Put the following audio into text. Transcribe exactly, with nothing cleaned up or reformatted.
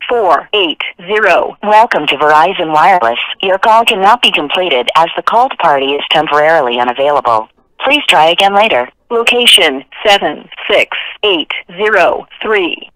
four eight zero. Welcome to Verizon Wireless. Your call cannot be completed as the called party is temporarily unavailable. Please try again later. Location seven six eight zero three.